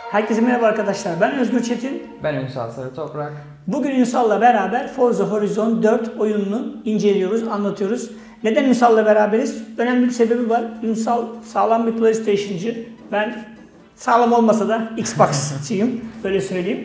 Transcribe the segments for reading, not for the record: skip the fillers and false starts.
Herkese merhaba arkadaşlar. Ben Özgür Çetin. Ben Ünsal Sarıtoprak. Bugün Ünsal'la beraber Forza Horizon 4 oyununu inceliyoruz, anlatıyoruz. Neden Ünsal'la beraberiz? Önemli bir sebebi var. Ünsal sağlam bir PlayStation'cı. Ben sağlam olmasa da Xbox'çıyım. Böyle söyleyeyim.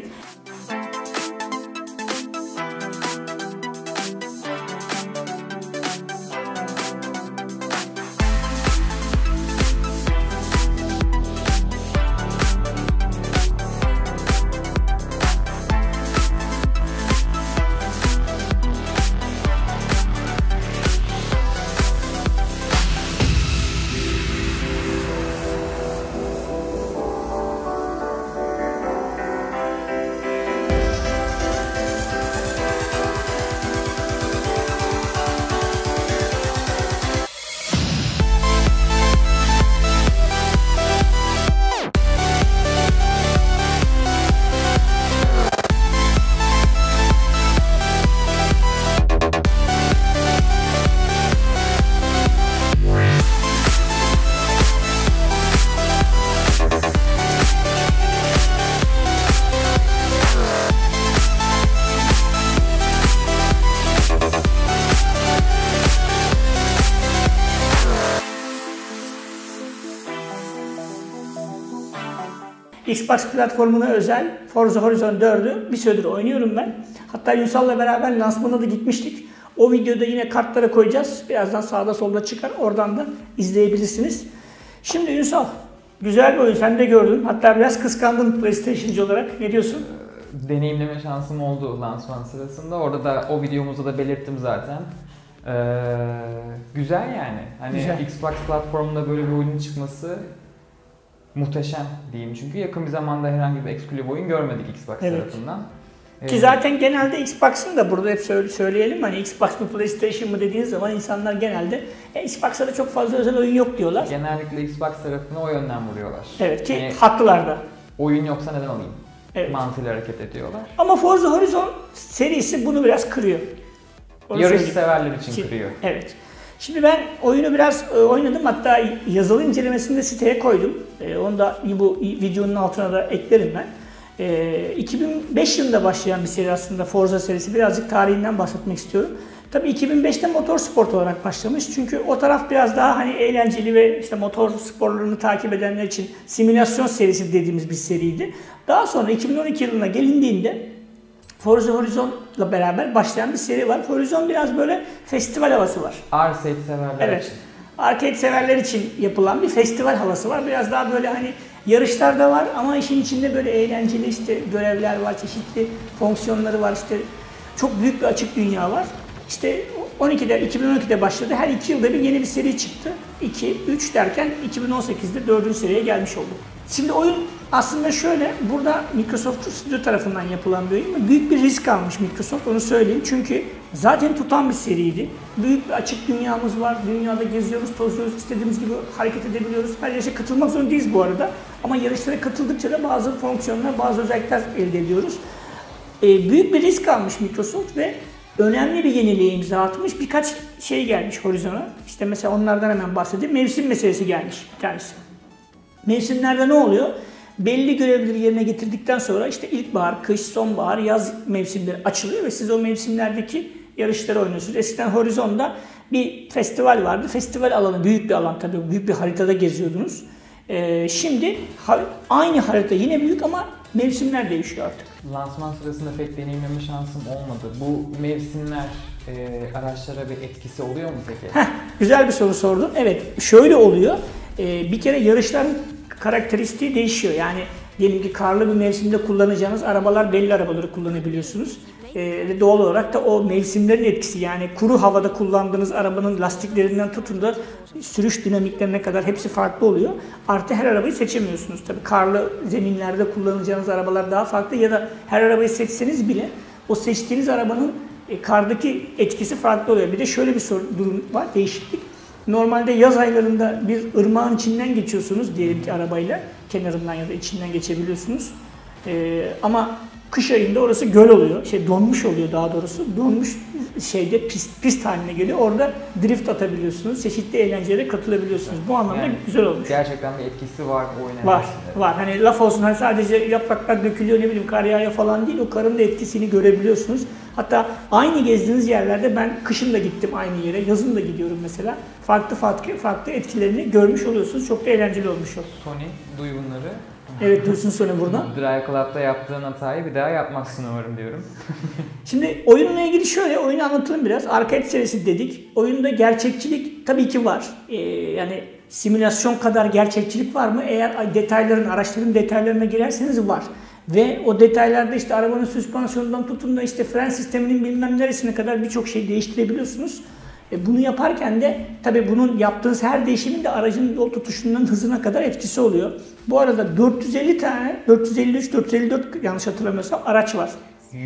Xbox platformuna özel Forza Horizon 4'ü bir süredir oynuyorum ben. Hatta Ünsal'la beraber lansmanına da gitmiştik. O videoda yine kartlara koyacağız. Birazdan sağda solda çıkar. Oradan da izleyebilirsiniz. Şimdi Ünsal, güzel bir oyun. Sen de gördün. Hatta biraz kıskandın PlayStation'cı olarak. Ne diyorsun? Deneyimleme şansım oldu lansman sırasında. Orada da o videomuzda da belirttim zaten. Güzel yani. Hani güzel. Xbox platformunda böyle bir oyunun çıkması muhteşem diyeyim, çünkü yakın bir zamanda herhangi bir eksklusif oyun görmedik Xbox tarafından. Ki zaten genelde Xbox'ın da burada hep söyleyelim, hani Xbox mı PlayStation mı dediğiniz zaman insanlar genelde Xbox'ta da çok fazla özel oyun yok diyorlar. Genellikle Xbox tarafına o yönden vuruyorlar. Evet ki haklılar da. Oyun yoksa neden alayım? Evet. Mantığıyla hareket ediyorlar. Ama Forza Horizon serisi bunu biraz kırıyor. Yarış severler için kırıyor. Evet. Şimdi ben oyunu biraz oynadım, hatta yazılı incelemesini de siteye koydum. Onu da bu videonun altına da eklerim ben. 2005 yılında başlayan bir seri aslında Forza serisi. Birazcık tarihinden bahsetmek istiyorum. Tabii 2005'te motorsport olarak başlamış. Çünkü o taraf biraz daha hani eğlenceli ve işte motor sporlarını takip edenler için simülasyon serisi dediğimiz bir seriydi. Daha sonra 2012 yılına gelindiğinde Forza Horizon'la beraber başlayan bir seri var. Horizon biraz böyle festival havası var. Arcade severler için. Arcade severler için yapılan bir festival havası var. Biraz daha böyle hani yarışlar da var ama işin içinde böyle eğlenceli işte görevler var, çeşitli fonksiyonları var, işte çok büyük bir açık dünya var. İşte 2012'de başladı. Her 2 yılda bir yeni bir seri çıktı. 2, 3 derken 2018'de 4. seriye gelmiş oldu. Şimdi oyun aslında şöyle, burada Microsoft Studio tarafından yapılan bir oyun. Büyük bir risk almış Microsoft, onu söyleyeyim. Çünkü zaten tutan bir seriydi. Büyük bir açık dünyamız var. Dünyada geziyoruz, tozuyoruz, istediğimiz gibi hareket edebiliyoruz. Her yarışa katılmak zorunda değiliz bu arada. Ama yarışlara katıldıkça da bazı fonksiyonlar, bazı özellikler elde ediyoruz. Büyük bir risk almış Microsoft ve önemli bir yeniliğe imza atmış. Birkaç şey gelmiş Horizon'a. İşte mesela onlardan hemen bahsedeyim. Mevsim meselesi gelmiş bir tanesi. Mevsimlerde ne oluyor? Belli görevleri yerine getirdikten sonra işte ilkbahar, kış, sonbahar, yaz mevsimleri açılıyor ve siz o mevsimlerdeki yarışları oynuyorsunuz. Eskiden Horizon'da bir festival vardı. Festival alanı, büyük bir alan tabii, büyük bir haritada geziyordunuz. Şimdi aynı harita yine büyük ama mevsimler değişiyor artık. Lansman sırasında pek deneyimleme şansım olmadı. Bu mevsimler araçlara bir etkisi oluyor mu peki? Güzel bir soru sordun. Evet, şöyle oluyor. Bir kere yarışların karakteristiği değişiyor. Yani diyelim ki karlı bir mevsimde kullanacağınız arabalar, belli arabaları kullanabiliyorsunuz. Doğal olarak da o mevsimlerin etkisi, yani kuru havada kullandığınız arabanın lastiklerinden tutun da sürüş dinamiklerine kadar hepsi farklı oluyor. Artı her arabayı seçemiyorsunuz. Tabii karlı zeminlerde kullanacağınız arabalar daha farklı ya da her arabayı seçseniz bile o seçtiğiniz arabanın kardaki etkisi farklı oluyor. Bir de şöyle bir durum var, değişiklik. Normalde yaz aylarında bir ırmağın içinden geçiyorsunuz diyelim ki arabayla, kenarından ya da içinden geçebiliyorsunuz. Ama Kış ayında orası göl oluyor. Donmuş oluyor daha doğrusu. Donmuş pist haline geliyor. Orada drift atabiliyorsunuz. Çeşitli eğlencelere katılabiliyorsunuz. Bu anlamda yani güzel olmuş. Gerçekten bir etkisi var oyun Var. enerjisinde. Var. Hani laf olsun, hani sadece yapraklar dökülüyor, ne bileyim kar yağıyor falan değil. O karın da etkisini görebiliyorsunuz. Hatta aynı gezdiğiniz yerlerde, ben kışın da gittim aynı yere, yazın da gidiyorum mesela. Farklı etkilerini görmüş oluyorsunuz. Çok da eğlenceli olmuş o. Sony, duy bunları. Evet, duysun Sony buradan. Drive Club'da yaptığın hatayı bir daha yapmazsın umarım diyorum. Şimdi oyunla ilgili şöyle, oyunu anlatalım biraz. Arcade serisi dedik. Oyunda gerçekçilik tabii ki var. Yani simülasyon kadar gerçekçilik var mı? Eğer araçların detaylarına girerseniz var. Ve o detaylarda işte arabanın süspansiyonundan tutun da işte fren sisteminin bilmem neresine kadar birçok şey değiştirebiliyorsunuz. Bunu yaparken de tabii bunun yaptığınız her değişimin de aracın yol tutuşundan hızına kadar etkisi oluyor. Bu arada 450 tane, 453, 454 yanlış hatırlamıyorsam araç var.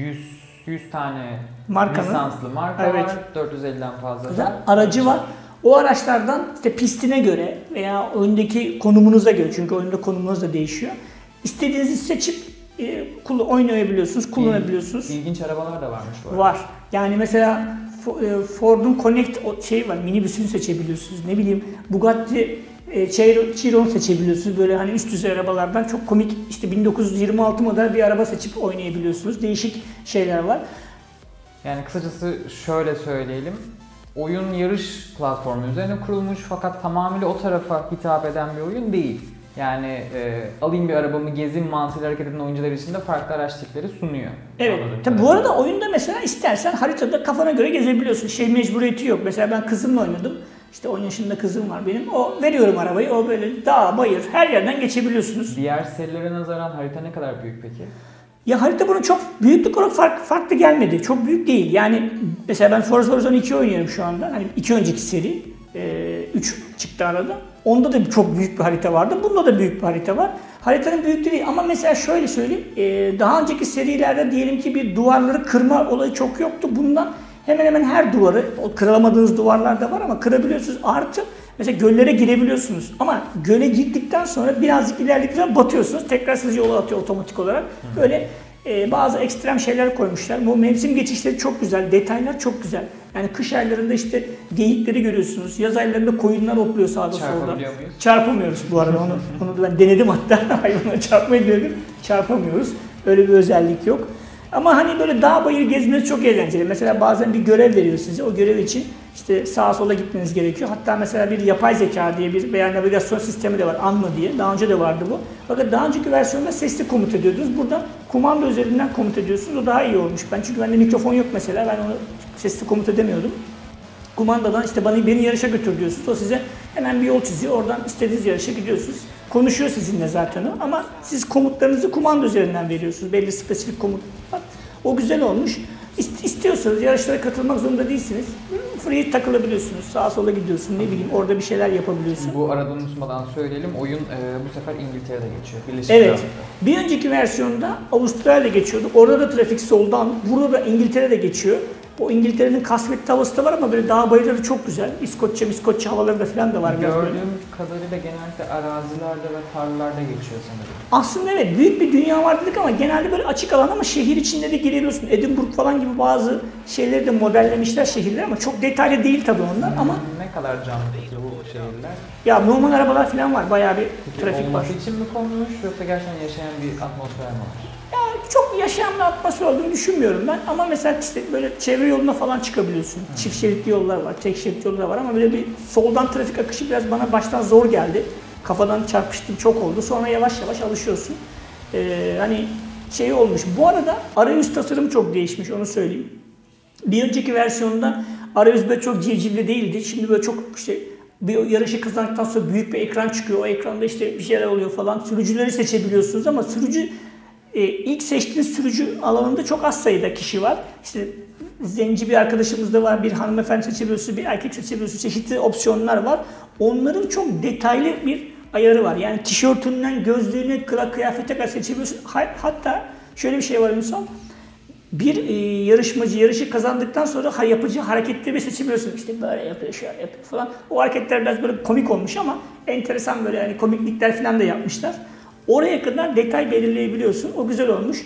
100 tane Markanın, lisanslı marka evet, var, 450'den fazla da aracı var. O araçlardan işte pistine göre veya oyundaki konumunuza göre, çünkü oyunda konumunuz da değişiyor, İstediğinizi seçip oynayabiliyorsunuz, kullanabiliyorsunuz. İlginç arabalar da varmış bu arada. Var. Yani mesela Ford'un Connect var, minibüsünü seçebiliyorsunuz. Ne bileyim Bugatti Chiron seçebiliyorsunuz. Böyle hani üst düzey arabalardan çok komik, işte 1926 model bir araba seçip oynayabiliyorsunuz. Değişik şeyler var. Yani kısacası şöyle söyleyelim. Oyun yarış platformu üzerine kurulmuş fakat tamamıyla o tarafa hitap eden bir oyun değil. Yani alayım bir arabamı gezeyim mantığıyla hareket eden oyuncular için de farklı araç tipleri sunuyor. Evet. Tabi bu arada oyunda mesela istersen haritada kafana göre gezebiliyorsun. Mecburiyeti yok. Mesela ben kızımla oynadım. İşte 10 yaşında kızım var benim. Veriyorum arabayı. O böyle dağ, bayır, her yerden geçebiliyorsunuz. Diğer serilere nazaran harita ne kadar büyük peki? Ya harita bunun çok büyüklük olarak farklı gelmedi. Çok büyük değil. Yani mesela ben Forza Horizon 2 oynuyorum şu anda. Hani 2 önceki seri. 3 çıktı arada. Onda da çok büyük bir harita vardı. Bunda da büyük bir harita var. Haritanın büyüklüğü değil ama mesela şöyle söyleyeyim. Daha önceki serilerde diyelim ki bir duvarları kırma olayı çok yoktu. Bundan hemen hemen her duvarı, o kıramadığınız duvarlar da var ama kırabiliyorsunuz. Artı mesela göllere girebiliyorsunuz. Ama göle girdikten sonra birazcık ilerledikten batıyorsunuz. Tekrar sizi yola atıyor otomatik olarak. Böyle bazı ekstrem şeyler koymuşlar. Bu mevsim geçişleri çok güzel. Detaylar çok güzel. Yani kış aylarında işte geyikleri görüyorsunuz. Yaz aylarında koyunlar otluyor sağda solda. Çarpabiliyor muyuz? Çarpamıyoruz bu arada. Onu ben denedim hatta. Hayvanlara çarpmayı denedim. Çarpamıyoruz. Öyle bir özellik yok. Ama hani böyle dağ bayır gezmeniz çok eğlenceli. Mesela bazen bir görev veriyor size. O görev için işte sağa sola gitmeniz gerekiyor. Hatta mesela bir yapay zeka diye bir veya navigasyon sistemi de var. Anla diye. Daha önce de vardı bu. Fakat daha önceki versiyonda sesli komut ediyordunuz. Burada kumanda üzerinden komut ediyorsunuz. O daha iyi olmuş. Çünkü bende mikrofon yok mesela. Ben onu sesli komut edemiyordum. Kumandadan işte beni yarışa götür diyorsunuz. O size hemen bir yol çiziyor. Oradan istediğiniz yarışa gidiyorsunuz. Konuşuyor sizinle zaten o. Ama siz komutlarınızı kumanda üzerinden veriyorsunuz. Belli spesifik komutlar. O güzel olmuş. İstiyorsanız yarışlara katılmak zorunda değilsiniz. Free takılabiliyorsunuz. Sağa sola gidiyorsun. Ne bileyim orada bir şeyler yapabiliyorsun. Bu arada unutmadan söyleyelim. Oyun bu sefer İngiltere'de geçiyor. Birleşik Evet. Krallık'ta. Bir önceki versiyonda Avustralya'da geçiyordu. Orada da trafik soldan. Burada da İngiltere'de geçiyor. O İngiltere'nin kasvetli havası da var ama böyle dağ bayırları çok güzel. İskoçya havaları da falan da var. Gördüğüm kadarıyla genellikle arazilerde ve tarlalarda geçiyor sanırım. Aslında evet, büyük bir dünya var dedik ama genelde böyle açık alan ama şehir içinde de girebiliyorsun. Edinburgh falan gibi bazı şeyleri de modellemişler şehirler ama çok detaylı değil tabii onlar ama. Ne kadar canlı peki bu şehirler? Ya normal arabalar falan var, bayağı bir Peki, trafik var. olması için mi konmuş yoksa gerçekten yaşayan bir atmosfer mi var? Ya çok yaşayan bir atmosfer olduğunu düşünmüyorum ben ama mesela işte böyle çevre yoluna falan çıkabiliyorsun. Çift şeritli yollar var, tek şeritli yollar var ama böyle bir soldan trafik akışı biraz bana baştan zor geldi. Kafadan çarpıştım çok oldu. Sonra yavaş yavaş alışıyorsun. Hani şey olmuş. Bu arada arayüz tasarımı çok değişmiş, onu söyleyeyim. Bir önceki versiyonda arayüz böyle çok civcivli değildi. Şimdi böyle çok işte bir yarışı kazandıktan sonra büyük bir ekran çıkıyor. O ekranda işte bir şeyler oluyor falan. Sürücüleri seçebiliyorsunuz ama ilk seçtiğiniz sürücü alanında çok az sayıda kişi var. İşte zenci bir arkadaşımız da var, bir hanımefendi seçebiliyorsunuz, bir erkek seçebiliyorsunuz, çeşitli opsiyonlar var. Onların çok detaylı bir ayarı var. Yani tişörtünden gözlüğüne, kıyafete kadar seçebiliyorsunuz. Hatta şöyle bir şey var Ünsal. Bir yarışmacı yarışı kazandıktan sonra yapacağı hareketleri seçebiliyorsun. İşte böyle yapıyor, şöyle yapıyor falan. O hareketler biraz böyle komik olmuş ama enteresan böyle yani komiklikler falan da yapmışlar. Oraya kadar detay belirleyebiliyorsun. O güzel olmuş.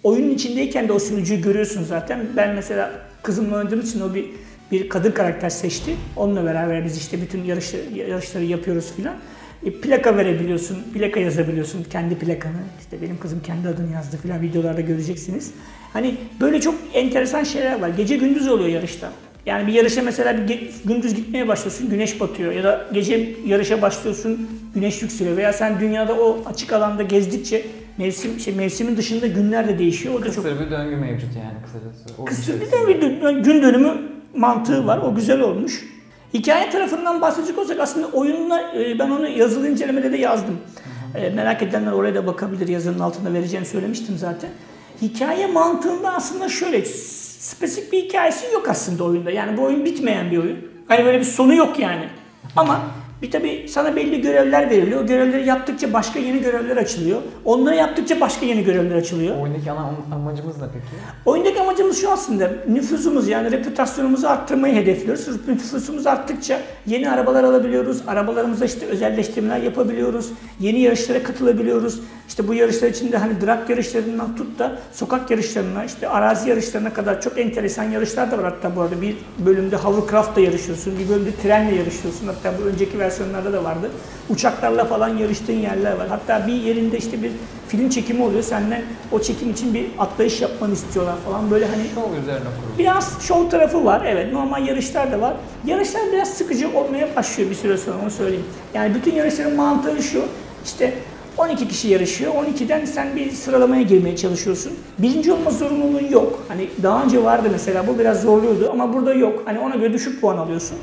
oyunun içindeyken de o sürücüyü görüyorsun zaten. Ben mesela kızımla oynadığım için o bir kadın karakter seçti. Onunla beraber biz işte bütün yarışları yapıyoruz filan. Plaka verebiliyorsun, plaka yazabiliyorsun, kendi plakanı. İşte benim kızım kendi adını yazdı filan, videolarda göreceksiniz. Hani böyle çok enteresan şeyler var. Gece gündüz oluyor yarışta. Yani bir yarışa mesela gündüz gitmeye başlıyorsun, güneş batıyor. Ya da gece yarışa başlıyorsun, güneş yükseliyor. Veya sen dünyada o açık alanda gezdikçe mevsimin dışında günler de değişiyor. O da Kısır bir döngü mevcut yani kısacası. Kısır bir döngü, gün dönümü mantığı var. O güzel olmuş. Hikaye tarafından bahsedecek olsak aslında oyunla ben onu yazılı incelemede de yazdım. Merak edenler oraya da bakabilir. Yazının altında vereceğimi söylemiştim zaten. Hikaye mantığında aslında şöyle spesifik bir hikayesi yok aslında oyunda. Yani bu oyun bitmeyen bir oyun. Hani böyle bir sonu yok yani. Ama tabii sana belli görevler veriliyor. O görevleri yaptıkça başka yeni görevler açılıyor. Onları yaptıkça başka yeni görevler açılıyor. Oyundaki ana amacımız ne peki? Oyundaki amacımız şu aslında. Nüfuzumuz yani reputasyonumuzu arttırmayı hedefliyoruz. Nüfusumuz arttıkça yeni arabalar alabiliyoruz. Arabalarımıza işte özelleştirmeler yapabiliyoruz. Yeni yarışlara katılabiliyoruz. İşte bu yarışlar içinde hani drag yarışlarından tut da sokak yarışlarına, işte arazi yarışlarına kadar çok enteresan yarışlar da var. Hatta bu arada bir bölümde hovercraft'la yarışıyorsun, bir bölümde trenle yarışıyorsun. Hatta bu önceki versiyonlarda da vardı. Uçaklarla falan yarıştığın yerler var. Hatta bir yerinde işte bir film çekimi oluyor. Senden o çekim için bir atlayış yapmanı istiyorlar falan. Böyle hani şov üzerine kurulu. Biraz şov tarafı var. Evet, normal yarışlar da var. Yarışlar biraz sıkıcı olmaya başlıyor bir süre sonra, onu söyleyeyim. Yani bütün yarışların mantığı şu. İşte 12 kişi yarışıyor. 12'den sen bir sıralamaya girmeye çalışıyorsun. Birinci olma zorunluluğun yok. Hani daha önce vardı mesela, bu biraz zorluyordu ama burada yok. Hani ona göre düşük puan alıyorsun.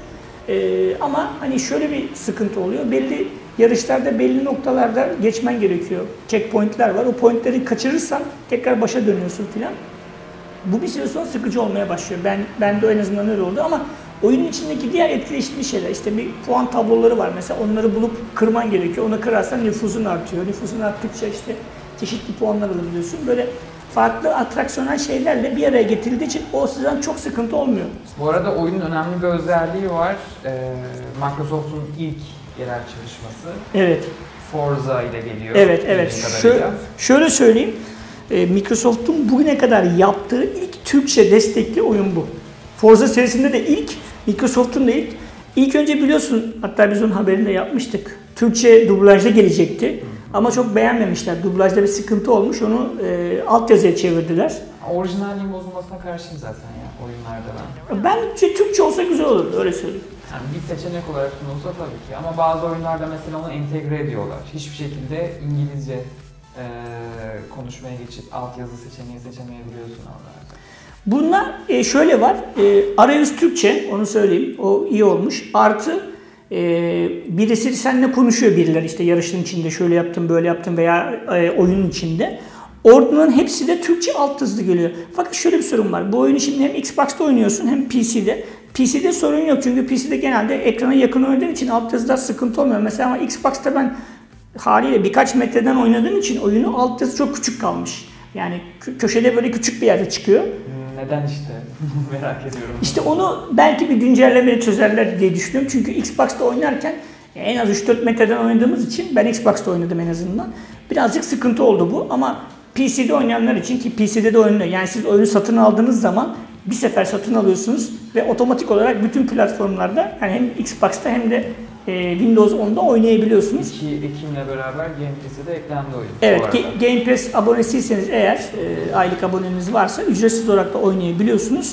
Ama hani şöyle bir sıkıntı oluyor. Belli yarışlarda belli noktalarda geçmen gerekiyor. Checkpoint'ler var. O pointleri kaçırırsan tekrar başa dönüyorsun filan. Bu bir süre sonra sıkıcı olmaya başlıyor. Ben de en azından öyle oldu ama oyunun içindeki diğer etkileşimli şeyler, işte bir puan tabloları var mesela, onları bulup kırman gerekiyor. Onu kırarsan nüfusun artıyor. Nüfusun arttıkça işte çeşitli puanlar alabiliyorsun. Böyle farklı atraksiyonel şeylerle bir araya getirildiği için o sizden çok sıkıntı olmuyor. Bu arada oyunun önemli bir özelliği var. Microsoft'un ilk yerel çalışması. Evet. Forza ile geliyor. Evet. Şöyle söyleyeyim. Microsoft'un bugüne kadar yaptığı ilk Türkçe destekli oyun bu. Forza serisinde de ilk, Microsoft'un da ilk. İlk önce biliyorsun, hatta biz onun haberini de yapmıştık. Türkçe dublajda gelecekti. Ama çok beğenmemişler. Dublajda bir sıkıntı olmuş. Onu altyazıya çevirdiler. Orijinalliğin bozulmasına karşıyım zaten ya oyunlarda ben. Bence Türkçe olsa güzel olurdu, öyle söyleyeyim. Yani bir seçenek olarak sunulsa tabii ki. Ama bazı oyunlarda mesela onu entegre ediyorlar. Hiçbir şekilde İngilizce konuşmaya geçip altyazı seçeneği seçemeyebiliyorsun onlarda. Bunlar şöyle var. Arayüz Türkçe, onu söyleyeyim. O iyi olmuş. Artı birisi seninle konuşuyor, birileri işte yarışın içinde şöyle yaptım, böyle yaptım veya oyunun içinde. Ordunun hepsi de Türkçe alt yazılı geliyor. Fakat şöyle bir sorun var. Bu oyunu şimdi hem Xbox'ta oynuyorsun hem PC'de. PC'de sorun yok çünkü PC'de genelde ekrana yakın oynadığın için alt yazıda sıkıntı olmuyor. Mesela ama Xbox'ta ben haliyle birkaç metreden oynadığım için oyunu alt yazı çok küçük kalmış. Yani köşede böyle küçük bir yerde çıkıyor. Neden işte? Merak ediyorum. İşte onu belki bir güncellemeyle çözerler diye düşünüyorum. Çünkü Xbox'ta oynarken en az 3-4 metreden oynadığımız için, ben Xbox'ta oynadım en azından. Birazcık sıkıntı oldu bu ama PC'de oynayanlar için, ki PC'de de oynanıyor. Yani siz oyunu satın aldığınız zaman bir sefer satın alıyorsunuz ve otomatik olarak bütün platformlarda, yani hem Xbox'ta hem de Windows 10'da oynayabiliyorsunuz. 2 Ekim'le beraber Game Pass'e de eklendi oyun. Evet, Game Pass abonesiyseniz eğer, aylık aboneniz varsa ücretsiz olarak da oynayabiliyorsunuz.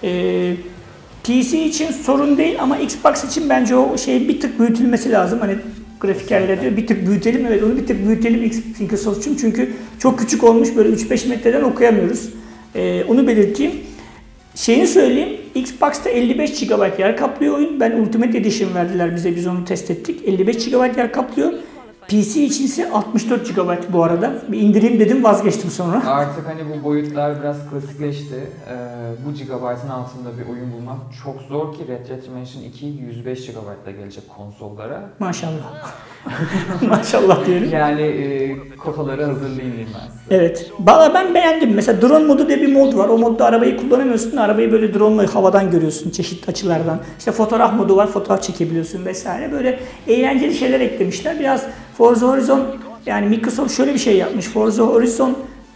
PC için sorun değil ama Xbox için bence o şey bir tık büyütülmesi lazım. Hani grafikerler diyor bir tık büyütelim, evet onu bir tık büyütelim Microsoft için, çünkü çok küçük olmuş, böyle 3-5 metreden okuyamıyoruz. Onu belirteyim. Şeyini söyleyeyim, Xbox'ta 55 GB yer kaplıyor oyun. Ben Ultimate Edition verdiler bize, biz onu test ettik. 55 GB yer kaplıyor. PC için ise 64 GB bu arada. Bir indireyim dedim, vazgeçtim sonra. Artık hani bu boyutlar biraz klasikleşti. Bu GB'ın altında bir oyun bulmak çok zor ki Red Dead Redemption 2 105 GB'da gelecek konsollara. Maşallah. Maşallah diyelim. Yani kotaları hazırlayayım ben size. Evet. Valla ben beğendim. Mesela drone modu diye bir mod var. O modda arabayı kullanamıyorsun. Arabayı böyle drone'la havadan görüyorsun çeşitli açılardan. İşte fotoğraf modu var. Fotoğraf çekebiliyorsun vesaire. Böyle eğlenceli şeyler eklemişler. Biraz Forza Horizon, yani Microsoft şöyle bir şey yapmış. Forza Horizon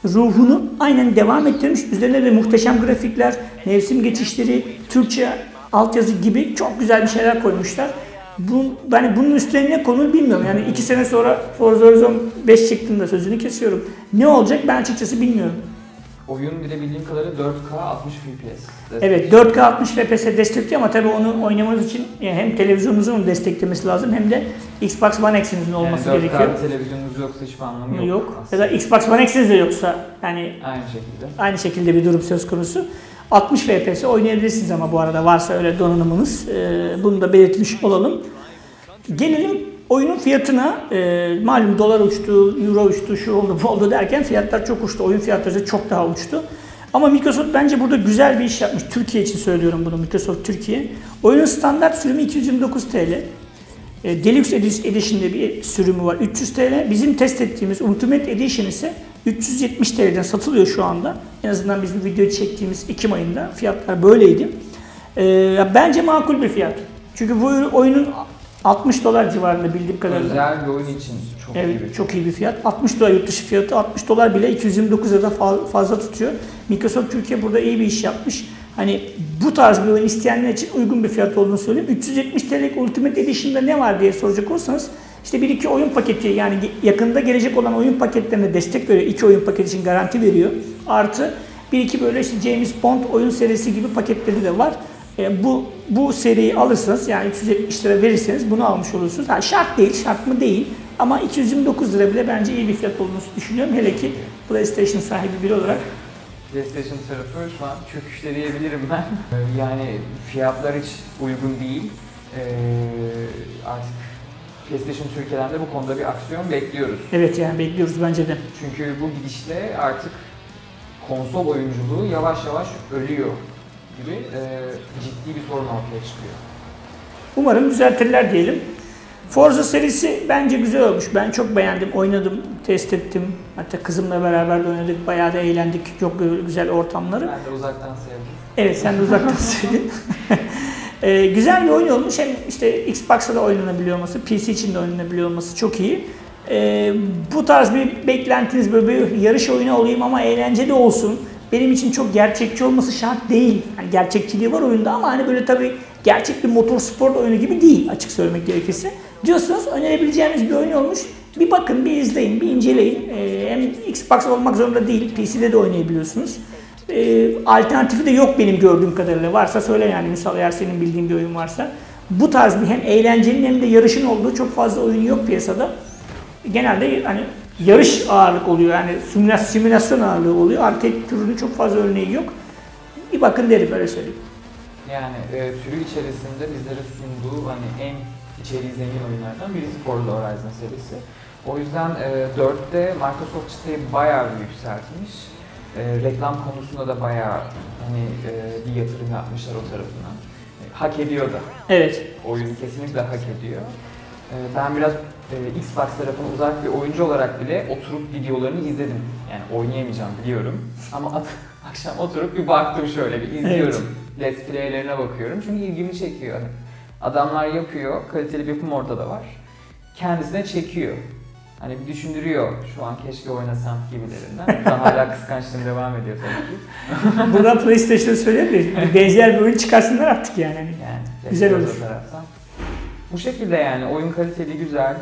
ruhunu aynen devam ettirmiş. Üzerine de muhteşem grafikler, mevsim geçişleri, Türkçe altyazı gibi çok güzel bir şeyler koymuşlar. Ben bunun üstüne ne konur bilmiyorum. Yani 2 sene sonra Forza Horizon 5 çıktığında sözünü kesiyorum. Ne olacak ben açıkçası bilmiyorum. Oyun bile bildiğim kadarıyla 4K 60 FPS. Evet 4K 60 FPS destekliyor ama tabii onu oynamanız için hem televizyonunuzun onu desteklemesi lazım hem de Xbox One X'inizin olması yani 4K gerekiyor. 4K televizyonunuz yoksa hiçbir anlamı Yok. Ya da Xbox One X'iniz de yoksa yani aynı şekilde bir durum söz konusu. 60 FPS oynayabilirsiniz ama bu arada varsa öyle donanımınız. Bunu da belirtmiş olalım. Gelelim oyunun fiyatına. Malum dolar uçtu, euro uçtu, şu oldu bu oldu derken fiyatlar çok uçtu. Oyun fiyatları çok daha uçtu. Ama Microsoft bence burada güzel bir iş yapmış. Türkiye için söylüyorum bunu, Microsoft Türkiye. Oyunun standart sürümü 229 TL. Deluxe Edition'de bir sürümü var 300 TL. Bizim test ettiğimiz Ultimate Edition ise 370 TL'den satılıyor şu anda. En azından bizim video çektiğimiz Ekim ayında fiyatlar böyleydi. Bence makul bir fiyat. Çünkü bu oyunun 60 dolar civarında bildiğim kadarıyla. Özel bir oyun için çok iyi bir fiyat. Çok iyi bir fiyat. 60 dolar yurt dışı fiyatı, 60 dolar bile 229 liradan fazla tutuyor. Microsoft Türkiye burada iyi bir iş yapmış. Hani bu tarz bir oyun isteyenler için uygun bir fiyat olduğunu söyleyeyim. 370 TL'lik Ultimate Edition'da ne var diye soracak olursanız işte 1-2 oyun paketi, yani yakında gelecek olan oyun paketlerine destek veriyor. 2 oyun paketi için garanti veriyor. Artı 1-2 böyle işte James Bond oyun serisi gibi paketleri de var. Bu seriyi alırsanız yani 370 lira verirseniz bunu almış olursunuz. Yani şart değil, şart mı değil ama 229 lira bile bence iyi bir fiyat olduğunu düşünüyorum. Hele ki PlayStation sahibi biri olarak. PlayStation tarafı şu an çöküşte diyebilirim ben. Yani fiyatlar hiç uygun değil. Artık PlayStation Türkiye'den de bu konuda bir aksiyon bekliyoruz. Evet yani bekliyoruz bence de. Çünkü bu gidişle artık konsol oyunculuğu yavaş yavaş ölüyor gibi ciddi bir sorun ortaya çıkıyor. Umarım düzeltirler diyelim. Forza serisi bence güzel olmuş. Ben çok beğendim, oynadım, test ettim. Hatta kızımla beraber de oynadık, bayağı da eğlendik. Çok güzel ortamları. Ben de uzaktan sevdim. Evet, sen de uzaktan sevdin. Güzel bir oyun olmuş. Hem işte Xbox'ta da oynanabiliyor olması, PC için de oynanabiliyor olması çok iyi. Bu tarz bir beklentiniz, böyle bir yarış oyunu olayım ama eğlenceli olsun. Benim için çok gerçekçi olması şart değil. Yani gerçekçiliği var oyunda ama hani böyle tabii gerçek bir motorspor oyunu gibi değil açık söylemek gerekirse. Diyorsunuz önerebileceğiniz bir oyun olmuş. Bir bakın, bir izleyin, bir inceleyin. Hem Xbox olmak zorunda değil, PC'de de oynayabiliyorsunuz. Alternatifi de yok benim gördüğüm kadarıyla. Varsa söyle yani Müsal, eğer senin bildiğin bir oyun varsa. Bu tarz bir hem eğlencenin hem de yarışın olduğu çok fazla oyun yok piyasada. Genelde hani yarış ağırlık oluyor, yani simülasyon ağırlığı oluyor. Arcade türünün çok fazla örneği yok. Bir bakın derim, öyle söyleyeyim. Yani türü içerisinde bizlere sunduğu hani en içeriği zengin oyunlardan birisi Forza Horizon serisi. O yüzden 4'te Microsoft çıtayı bayağı bir yükseltmiş. Reklam konusunda da bayağı hani bir yatırım yapmışlar o tarafına. Hak ediyor da. Evet. Oyunu kesinlikle hak ediyor. Ben biraz Xbox tarafına uzak bir oyuncu olarak bile oturup videolarını izledim. Yani oynayamayacağım biliyorum ama akşam oturup bir baktım, şöyle bir izliyorum. Evet. Let's play'lerine bakıyorum çünkü ilgimi çekiyor. Adamlar yapıyor, kaliteli bir yapım ortada var. Kendisine çekiyor. Hani bir düşündürüyor, şu an keşke oynasam gibilerinden. Daha hala kıskançlığım devam ediyor tabii ki. Buradan PlayStation'a söyleyeyim de benzer bir oyun çıkarsınlar artık yani. Güzel olur. Bu şekilde yani oyun kaliteli, güzel.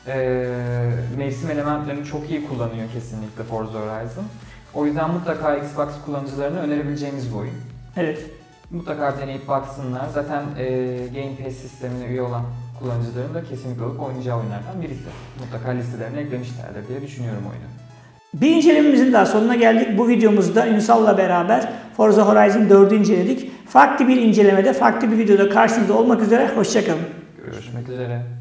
Mevsim elementlerini çok iyi kullanıyor kesinlikle Forza Horizon. O yüzden mutlaka Xbox kullanıcılarına önerebileceğimiz bir oyun. Evet. Mutlaka deneyip baksınlar. Zaten Game Pass sistemine üye olan kullanıcıların da kesinlikle alıp oynayacağı oyunlardan birisi. Mutlaka listelerine eklemişlerdir diye düşünüyorum oyunu. Bir incelememizin daha sonuna geldik. Bu videomuzda Ünsal'la beraber Forza Horizon 4'ü inceledik. Farklı bir incelemede, farklı bir videoda karşınızda olmak üzere. Hoşça kalın. Görüşmek üzere.